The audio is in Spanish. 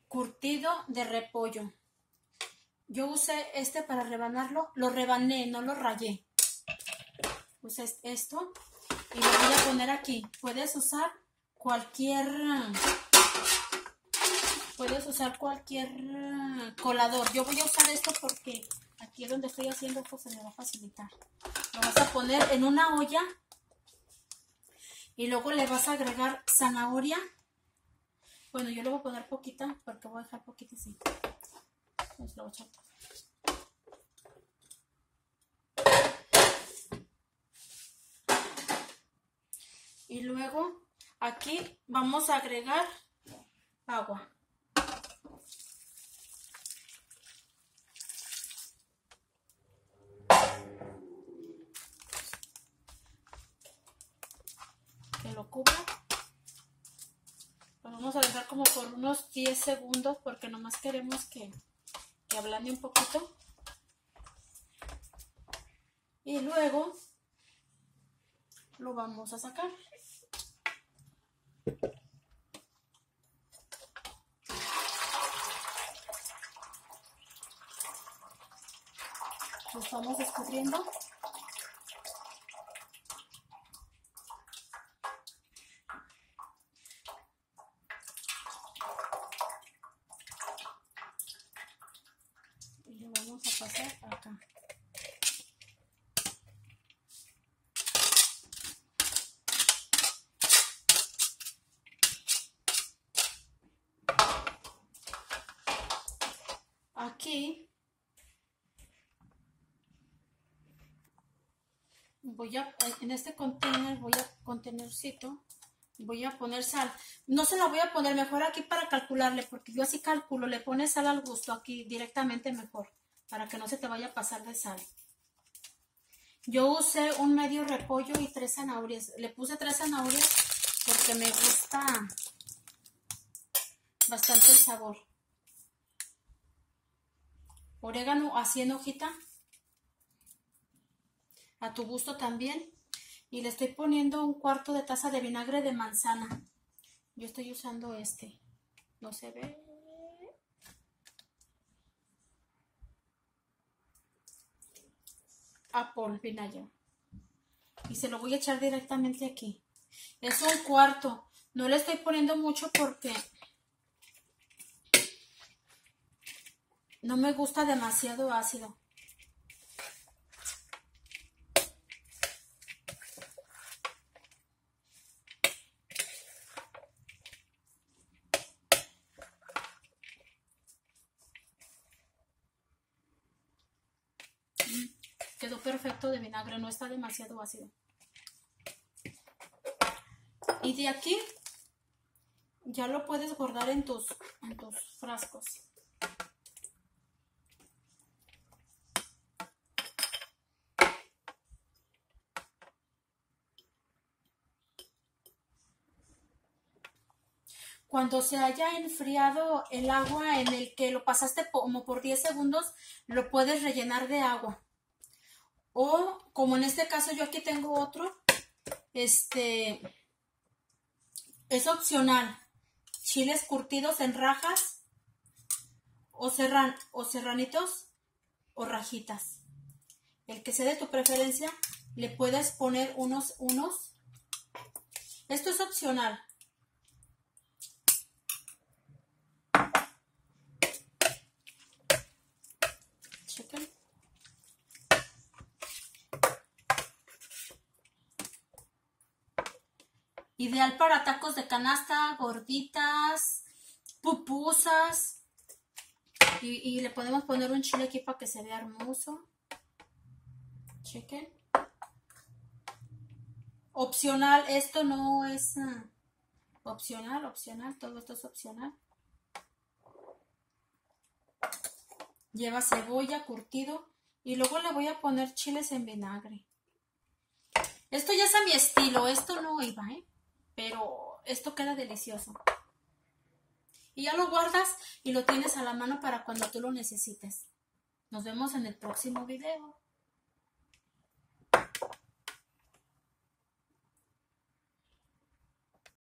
curtido de repollo. Yo usé este para rebanarlo. Lo rebané, no lo rayé. Usé esto y lo voy a poner aquí. Puedes usar cualquier colador. Yo voy a usar esto porque aquí donde estoy haciendo esto se me va a facilitar. Lo vas a poner en una olla y luego le vas a agregar zanahoria. Bueno, yo le voy a poner poquita porque voy a dejar poquita así. Pues lo voy a echar todo. Y luego aquí vamos a agregar agua. Que lo cubra. Lo vamos a dejar como por unos 10 segundos porque nomás queremos que ablande un poquito. Y luego lo vamos a sacar. Lo estamos escurriendo. Y lo vamos a pasar acá. Aquí en este contenercito voy a poner sal. No se la voy a poner, mejor aquí para calcularle, porque yo así calculo. Le pones sal al gusto aquí directamente mejor, para que no se te vaya a pasar de sal. Yo usé un medio repollo y 3 zanahorias. Le puse 3 zanahorias porque me gusta bastante el sabor. Orégano así en hojita, a tu gusto también. Y le estoy poniendo 1/4 de taza de vinagre de manzana. Yo estoy usando este. No se ve. Apple vinegar. Y se lo voy a echar directamente aquí. Es 1/4. No le estoy poniendo mucho porque no me gusta demasiado ácido. Quedó perfecto de vinagre, no está demasiado ácido. Y de aquí ya lo puedes guardar en tus frascos. Cuando se haya enfriado el agua en el que lo pasaste como por 10 segundos, lo puedes rellenar de agua. O como en este caso yo aquí tengo otro, es opcional. Chiles curtidos en rajas o serranitos o rajitas. El que sea de tu preferencia, le puedes poner unos. Esto es opcional. Chequen. Ideal para tacos de canasta, gorditas, pupusas. Y le podemos poner un chile aquí para que se vea hermoso. Chequen. Opcional, esto no es opcional, todo esto es opcional. Lleva cebolla, curtido. Y luego le voy a poner chiles en vinagre. Esto ya es a mi estilo, esto no iba, pero esto queda delicioso. Y ya lo guardas y lo tienes a la mano para cuando tú lo necesites. Nos vemos en el próximo video.